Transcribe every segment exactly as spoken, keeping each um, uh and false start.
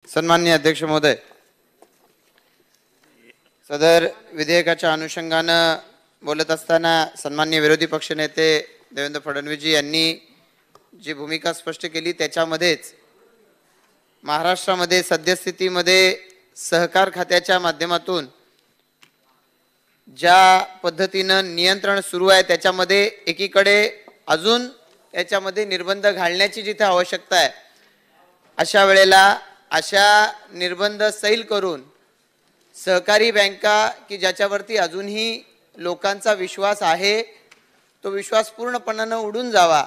सन्माननीय अध्यक्ष महोदय, सदर विधेयकाच्या अनुषंगाने बोलत असताना सन्माननीय विरोधी पक्षनेते देवेंद्र फडणवीसजी यांनी जी भूमिका स्पष्ट केली त्याच्यामध्येच महाराष्ट्रामध्ये सद्यस्थितीमध्ये सहकार खात्याच्या माध्यमातून ज्या पद्धतीने नियंत्रण सुरू आहे त्याच्यामध्ये एकीकडे अजून याच्यामध्ये निर्बंध घालण्याची जिथे आवश्यकता आहे अशा वेळेला अशा निर्बंध सैल करून सहकारी बँका की ज्याच्यावरती अजूनही लोकांचा विश्वास आहे तो विश्वास पूर्णपणे उडून जावा,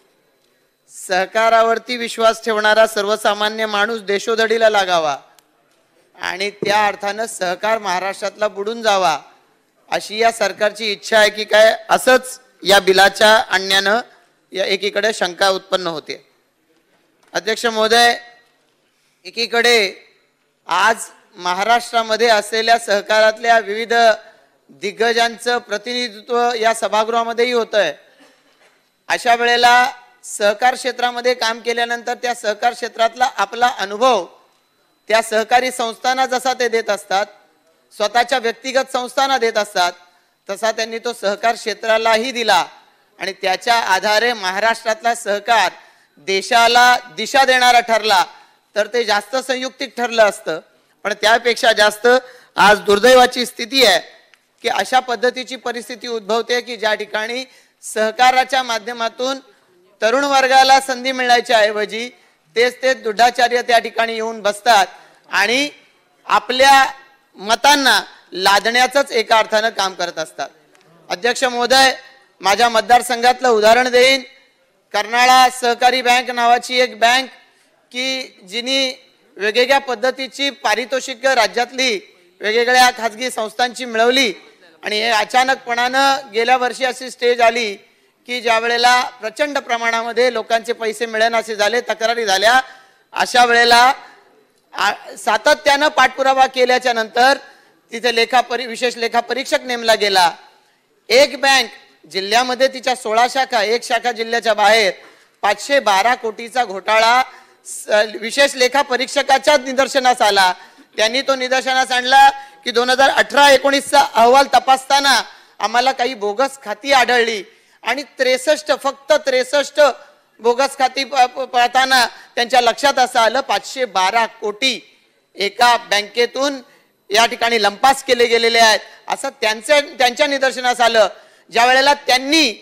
सहकारावरती विश्वास ठेवणारा सर्वसामान्य माणूस देशोधडीला लागावा आणि त्या अर्थाने सहकार महाराष्ट्रातला बुडून जावा अशी या सरकारची इच्छा आहे की काय असंच या बिलाच्या आणण्याने या एकीकडे शंका उत्पन्न होते। अध्यक्ष महोदय, एकीकडे आज महाराष्ट्रामध्ये असलेल्या सहकारातल्या विविध दिग्गजांचं प्रतिनिधित्व या सभागृहामध्येही होतंय। अशा वेळेला सहकार क्षेत्रामध्ये काम केल्यानंतर त्या सहकार क्षेत्रातला आपला अनुभव त्या सहकारी संस्थांना जसा ते देत असतात, स्वतःच्या व्यक्तिगत संस्थांना देत असतात, तसा त्यांनी तो सहकार क्षेत्रालाही दिला आणि त्याच्या आधारे महाराष्ट्रातला सहकार देशाला दिशा देणारा ठरला तर ते जास्त संयुक्तिक ठरलं असतं। पण त्यापेक्षा जास्त आज दुर्दैवाची स्थिती आहे की अशा पद्धतीची परिस्थिती उद्भवते की ज्या ठिकाणी सहकाराच्या माध्यमातून तरुण वर्गाला संधी मिळायच्या ऐवजी तेच ते दुधाचार्य त्या ठिकाणी येऊन बसतात आणि आपल्या मतांना लादण्याचंच एका अर्थानं काम करत असतात। अध्यक्ष महोदय, माझ्या मतदारसंघातलं उदाहरण देईन। कर्नाळा सहकारी बँक नावाची एक बँक की जिनी वेगवेगळ्या पद्धतीची पारितोषिक राज्यातली वेगवेगळ्या खाजगी संस्थांची मिळवली आणि हे अचानकपणानं गेल्या वर्षी अशी स्टेज आली की ज्या वेळेला प्रचंड प्रमाणामध्ये लोकांचे पैसे मिळेनासे झाले, तक्रारी झाल्या। अशा वेळेला सातत्यानं पाठपुरावा केल्याच्या नंतर तिथे लेखा परी विशेष लेखा परीक्षक नेमला गेला। एक बँक जिल्ह्यामध्ये तिच्या सोळा शाखा, एक शाखा जिल्ह्याच्या बाहेर, पाचशे बारा कोटीचा घोटाळा विशेष लेखा परीक्षकाच्या निदर्शनास आला। त्यांनी तो निदर्शनास आणला की दोन हजार अठरा एकोणीसचा अहवाल तपासताना आम्हाला काही बोगस खाती आढळली आणि त्रेसष्ट फक्त त्रेसष्ट बोगस खाती पाहताना त्यांच्या लक्षात असं आलं पाचशे बारा कोटी एका बँकेतून या ठिकाणी लंपास केले गेलेले आहेत असं त्यांचे त्यांच्या निदर्शनास आलं। ज्या वेळेला त्यांनी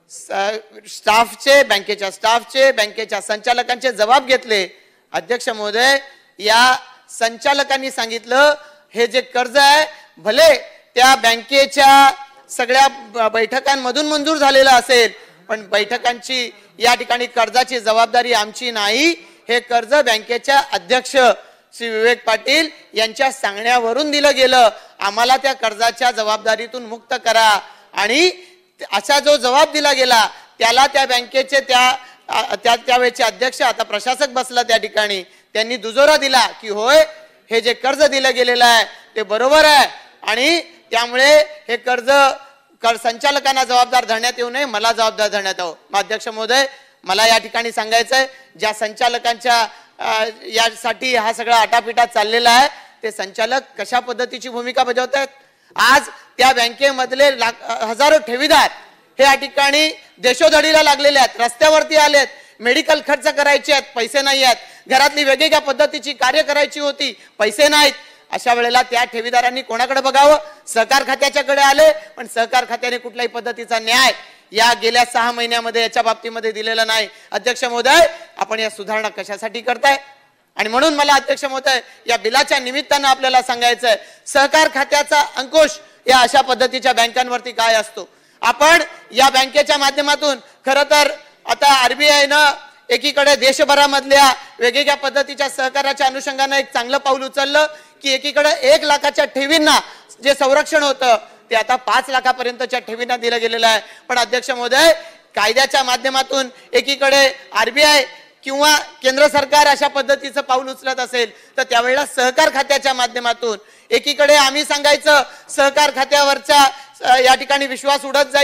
स्टाफचे बँकेच्या स्टाफचे बँकेच्या संचालकांचे जबाब घेतले, अध्यक्ष महोदय, या संचालकांनी सांगितलं हे जे कर्ज आहे भले त्या बँकेच्या सगळ्या बैठकांमधून मंजूर झालेलं असेल पण बैठकांची या ठिकाणी कर्जाची जबाबदारी आमची नाही, हे कर्ज बँकेच्या अध्यक्ष श्री विवेक पाटील यांच्या सांगण्यावरून दिलं गेलं, आम्हाला त्या कर्जाच्या जबाबदारीतून मुक्त करा। आणि असा जो जबाब दिला गेला त्याला त्या बँकेचे त्या त्या त्यावेळेचे अध्यक्ष, आता प्रशासक बसला त्या ठिकाणी, त्यांनी दुजोरा दिला की होय हे जे कर्ज दिलं गेलेलं आहे ते बरोबर आहे आणि त्यामुळे हे कर्ज कर संचालकांना जबाबदार धरण्यात येऊ नये, मला जबाबदार धरण्यात यावं। अध्यक्ष महोदय, मला या ठिकाणी सांगायचंय ज्या संचालकांच्या यासाठी हा सगळा आटापिटा चाललेला आहे ते संचालक कशा पद्धतीची भूमिका बजावत आहेत। आज त्या बँकेमधले हजारो ठेवीदार हे या ठिकाणी देशोधडीला लागलेले आहेत, रस्त्यावरती आलेत, मेडिकल खर्च करायचे आहेत, पैसे नाही आहेत, घरातली वेगवेगळ्या पद्धतीची कार्य करायची होती, पैसे नाहीत। अशा वेळेला त्या ठेवीदारांनी कोणाकडे बघावं? सहकार खात्याच्याकडे आले, पण सहकार खात्याने कुठल्याही पद्धतीचा न्याय या गेल्या सहा महिन्यामध्ये याच्या बाबतीमध्ये दिलेला नाही। अध्यक्ष महोदय, आपण या सुधारणा कशासाठी करताय? आणि म्हणून मला अध्यक्ष महोदय या बिलाच्या निमित्तानं आपल्याला सांगायचंय सहकार खात्याचा अंकुश या अशा पद्धतीच्या बँकांवरती काय असतो। आपण या बँकेच्या माध्यमातून खरं तर आता आरबीआयनं एकीकडे देशभरामधल्या वेगवेगळ्या पद्धतीच्या सहकाराच्या अनुषंगानं एक चांगलं पाऊल उचललं की एकीकडे एक लाखाच्या ठेवींना जे संरक्षण होतं ते आता पाच लाखापर्यंतच्या ठेवींना दिलं गेलेलं आहे। पण अध्यक्ष महोदय, कायद्याच्या माध्यमातून एकीकडे आरबीआय किंवा केंद्र सरकार अशा पद्धतीचं पाऊल उचलत असेल तर त्यावेळेला सहकार खात्याच्या माध्यमातून एकीकडे आम्ही सांगायचं सहकार खात्यावरच्या या ठिकाणी विश्वास उडत जाईल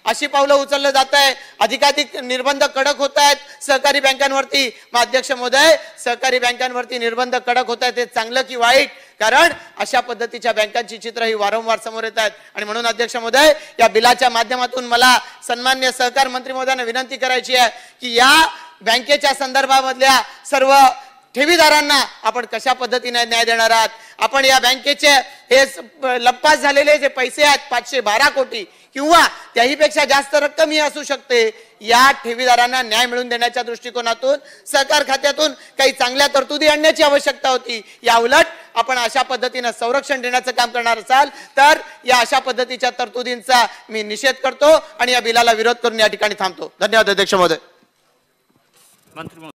अशी पावलं उचललं जात आहे, अधिकाधिक निर्बंध कडक होत आहेत सहकारी बँकांवरती। मग अध्यक्ष महोदय, सहकारी बँकांवरती निर्बंध कडक होत आहेत, ते चांगलं की वाईट? कारण अशा पद्धतीच्या बँकांची चित्र ही वारंवार समोर येत आहेत आणि म्हणून अध्यक्ष महोदय, या बिलाच्या माध्यमातून मला सन्माननीय सहकार मंत्री महोदयांना विनंती करायची आहे की या बँकेच्या संदर्भामधल्या सर्व ठेवीदारांना आपण कशा पद्धतीने न्याय देणार आहात? आपण या बँकेचे हे लंपास झालेले जे पैसे आहेत पाचशे बारा कोटी किंवा त्याही पेक्षा जास्त रक्कम ही असू शकते, या ठेवीदारांना न्याय मिळवून देण्याच्या दृष्टिकोनातून सहकार खात्यातून काही चांगल्या तरतुदी आणण्याची आवश्यकता होती। या उलट आपण अशा पद्धतीने संरक्षण देण्याचं काम करणार असाल तर या अशा पद्धतीच्या तरतुदींचा मी निषेध करतो आणि या बिलाला विरोध करून या ठिकाणी थांबतो। धन्यवाद अध्यक्ष महोदय।